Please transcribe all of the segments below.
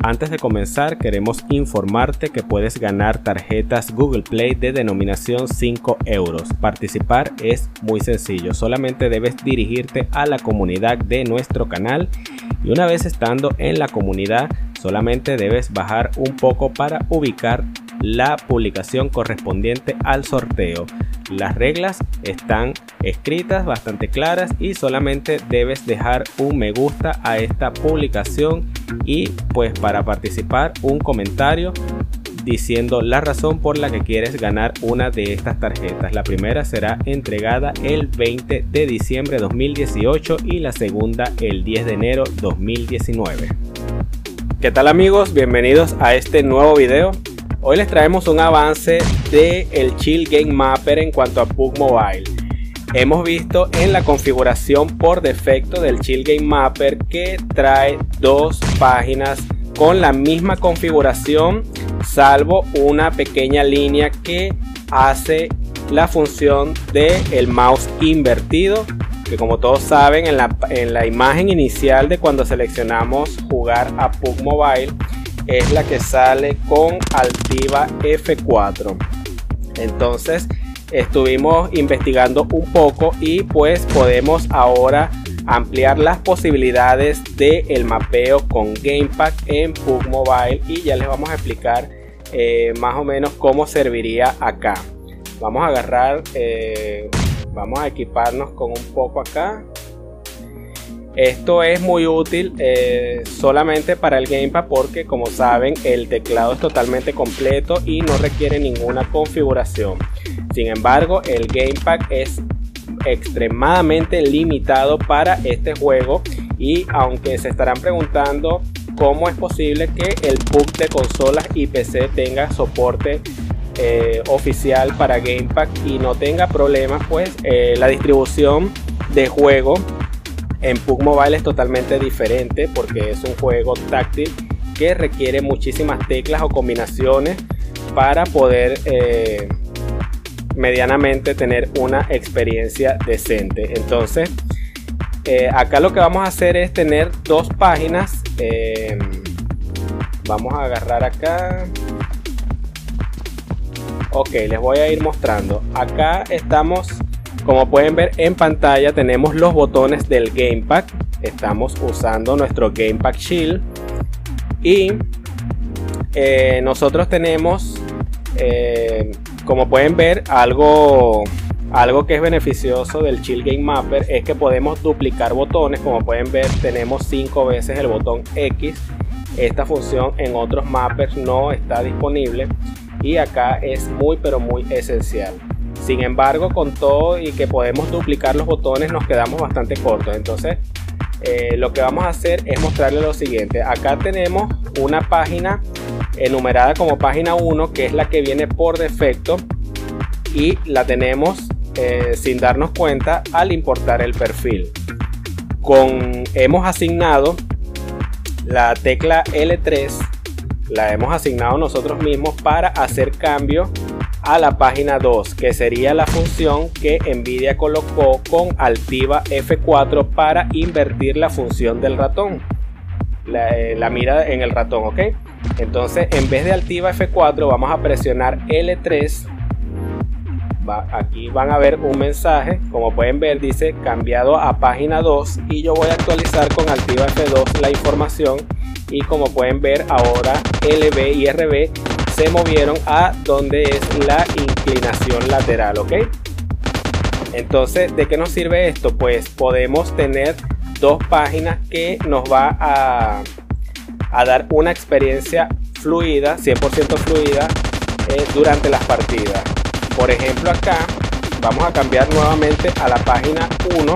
Antes de comenzar, queremos informarte que puedes ganar tarjetas Google Play de denominación 5 euros. Participar es muy sencillo, solamente debes dirigirte a la comunidad de nuestro canal y una vez estando en la comunidad, solamente debes bajar un poco para ubicar la publicación correspondiente al sorteo. Las reglas están escritas bastante claras y solamente debes dejar un me gusta a esta publicación y pues para participar un comentario diciendo la razón por la que quieres ganar una de estas tarjetas. La primera será entregada el 20 de diciembre de 2018 y la segunda el 10 de enero 2019. ¿Qué tal amigos? Bienvenidos a este nuevo video. Hoy les traemos un avance de el Chill Game Mapper en cuanto a PUBG Mobile. Hemos visto en la configuración por defecto del Chill Game Mapper que trae dos páginas con la misma configuración, salvo una pequeña línea que hace la función del mouse invertido, que como todos saben en la imagen inicial de cuando seleccionamos jugar a PUBG Mobile es la que sale con Altiva F4. Entonces estuvimos investigando un poco y pues podemos ahora ampliar las posibilidades del mapeo con Gamepack en PUBG Mobile y ya les vamos a explicar más o menos cómo serviría acá. Vamos a agarrar, vamos a equiparnos con un poco acá. Esto es muy útil solamente para el Gamepack porque como saben el teclado es totalmente completo y no requiere ninguna configuración. Sin embargo el Gamepack es extremadamente limitado para este juego y aunque se estarán preguntando cómo es posible que el PUBG de consolas y PC tenga soporte oficial para Gamepack y no tenga problemas, pues la distribución de juego en PUBG Mobile es totalmente diferente porque es un juego táctil que requiere muchísimas teclas o combinaciones para poder medianamente tener una experiencia decente. Entonces acá lo que vamos a hacer es tener dos páginas. Vamos a agarrar acá. Ok, les voy a ir mostrando. Acá estamos, como pueden ver en pantalla, tenemos los botones del Gamepack. Estamos usando nuestro Gamepack Shield y nosotros tenemos como pueden ver algo que es beneficioso del Chill Game Mapper es que podemos duplicar botones. Como pueden ver tenemos 5 veces el botón X. Esta función en otros mappers no está disponible y acá es muy pero muy esencial. Sin embargo, con todo y que podemos duplicar los botones nos quedamos bastante cortos. Entonces lo que vamos a hacer es mostrarles lo siguiente. Acá tenemos una página enumerada como página 1 que es la que viene por defecto y la tenemos sin darnos cuenta al importar el perfil. Hemos asignado la tecla L3, la hemos asignado nosotros mismos para hacer cambio a la página 2, que sería la función que Nvidia colocó con Altiva F4 para invertir la función del ratón, la mira en el ratón, ¿ok? Entonces en vez de Altiva F4 vamos a presionar L3. Aquí van a ver un mensaje, como pueden ver dice cambiado a página 2 y yo voy a actualizar con Altiva F2 la información y como pueden ver ahora LB y RB se movieron a donde es la inclinación lateral, ¿ok? Entonces, ¿de qué nos sirve esto? Pues podemos tener dos páginas que nos va a dar una experiencia fluida, 100% fluida durante las partidas. Por ejemplo, acá vamos a cambiar nuevamente a la página 1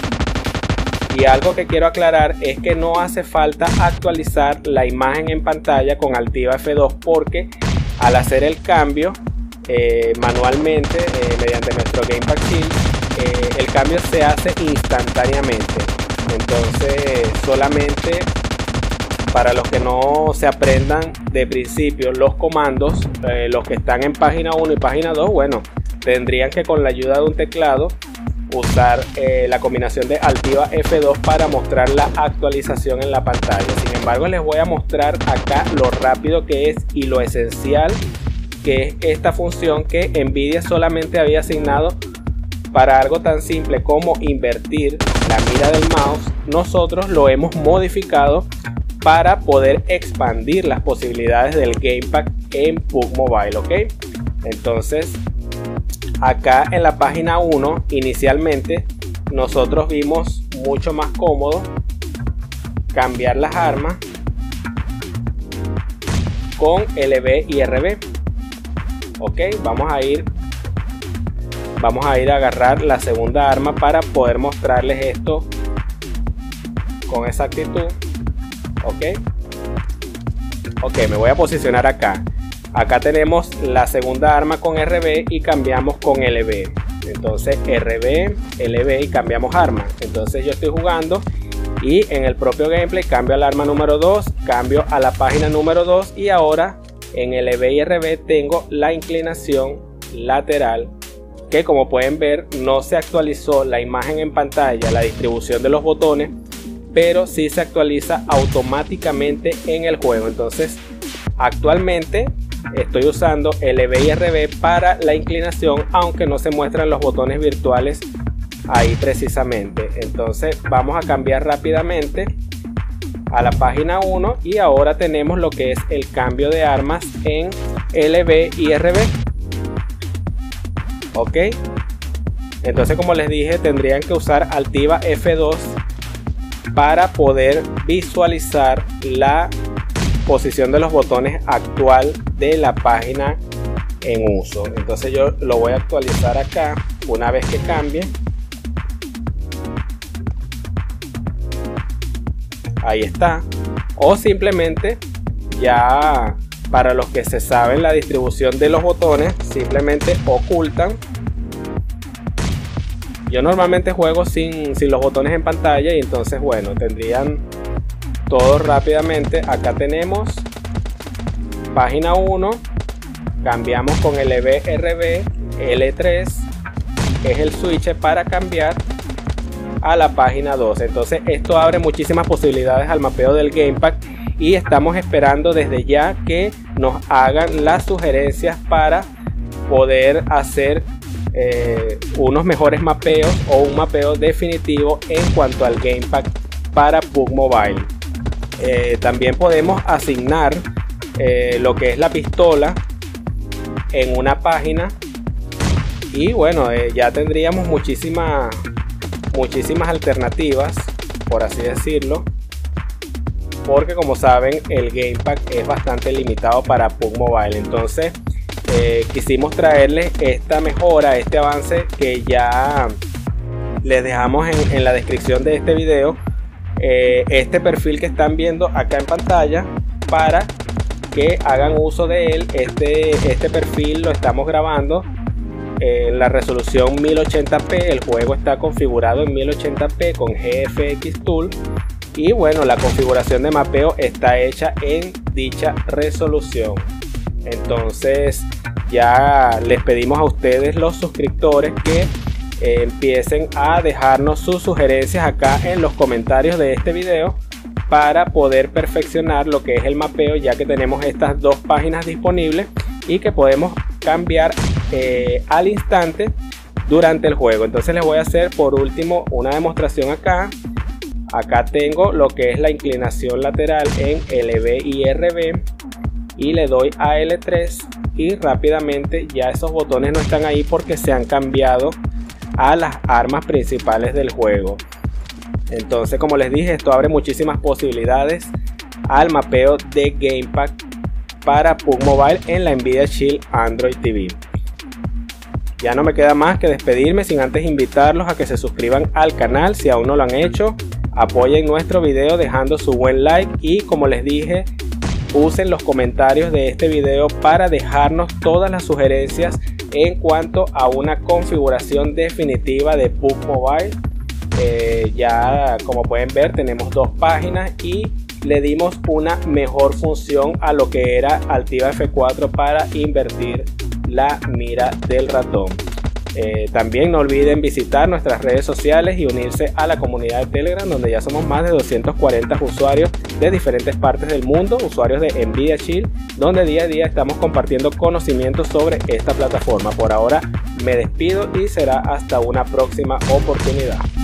y algo que quiero aclarar es que no hace falta actualizar la imagen en pantalla con Altiva F2 porque al hacer el cambio manualmente mediante nuestro Gamepack Shield el cambio se hace instantáneamente. Entonces solamente para los que no se aprendan de principio los comandos, los que están en página 1 y página 2, bueno, tendrían que con la ayuda de un teclado usar la combinación de Altiva F2 para mostrar la actualización en la pantalla. Sin embargo, les voy a mostrar acá lo rápido que es y lo esencial que es esta función que Nvidia solamente había asignado para algo tan simple como invertir la mira del mouse. Nosotros lo hemos modificado para poder expandir las posibilidades del Gamepad en PUBG Mobile, ¿ok? Entonces, acá en la página 1, inicialmente, nosotros vimos mucho más cómodo cambiar las armas con LB y RB. Ok, vamos a ir a agarrar la segunda arma para poder mostrarles esto con exactitud. Ok, me voy a posicionar acá. Acá tenemos la segunda arma con RB y cambiamos con LB. Entonces RB, LB y cambiamos arma. Entonces yo estoy jugando y en el propio gameplay cambio al arma número 2, cambio a la página número 2 y ahora en LB y RB tengo la inclinación lateral, que como pueden ver no se actualizó la imagen en pantalla, la distribución de los botones, pero sí se actualiza automáticamente en el juego. Entonces actualmente estoy usando LB y RB para la inclinación, aunque no se muestran los botones virtuales ahí precisamente. Entonces vamos a cambiar rápidamente a la página 1 y ahora tenemos lo que es el cambio de armas en LB y RB. Ok, entonces como les dije, tendrían que usar Altiva F2 para poder visualizar la posición de los botones actual de la página en uso. Entonces yo lo voy a actualizar acá una vez que cambie. Ahí está. O simplemente, ya para los que se saben la distribución de los botones, simplemente ocultan. Yo normalmente juego sin los botones en pantalla y entonces bueno, tendrían todo rápidamente. Acá tenemos página 1, cambiamos con LB, RB, L3 es el switch para cambiar a la página 2. Entonces esto abre muchísimas posibilidades al mapeo del Gamepad y estamos esperando desde ya que nos hagan las sugerencias para poder hacer unos mejores mapeos o un mapeo definitivo en cuanto al Gamepad para PUBG Mobile. También podemos asignar lo que es la pistola en una página y bueno, ya tendríamos muchísimas alternativas, por así decirlo, porque como saben el Gamepad es bastante limitado para PUBG Mobile. Entonces quisimos traerles esta mejora, este avance que ya les dejamos en la descripción de este video, este perfil que están viendo acá en pantalla, para que hagan uso de él. Este perfil lo estamos grabando en la resolución 1080p, el juego está configurado en 1080p con GFX Tool y bueno, la configuración de mapeo está hecha en dicha resolución. Entonces ya les pedimos a ustedes, los suscriptores, que empiecen a dejarnos sus sugerencias acá en los comentarios de este video para poder perfeccionar lo que es el mapeo, ya que tenemos estas dos páginas disponibles y que podemos cambiar al instante durante el juego. Entonces les voy a hacer por último una demostración acá. Acá tengo lo que es la inclinación lateral en LB y RB y le doy a L3 y rápidamente ya esos botones no están ahí porque se han cambiado a las armas principales del juego. Entonces, como les dije, esto abre muchísimas posibilidades al mapeo de Gamepad para PUBG Mobile en la Nvidia Shield Android TV. Ya no me queda más que despedirme sin antes invitarlos a que se suscriban al canal si aún no lo han hecho. Apoyen nuestro video dejando su buen like y, como les dije, usen los comentarios de este video para dejarnos todas las sugerencias en cuanto a una configuración definitiva de PUBG Mobile. Ya como pueden ver tenemos dos páginas y le dimos una mejor función a lo que era Altiva F4 para invertir la mira del ratón. También no olviden visitar nuestras redes sociales y unirse a la comunidad de Telegram, donde ya somos más de 240 usuarios de diferentes partes del mundo, usuarios de Nvidia Shield, donde día a día estamos compartiendo conocimientos sobre esta plataforma. Por ahora me despido y será hasta una próxima oportunidad.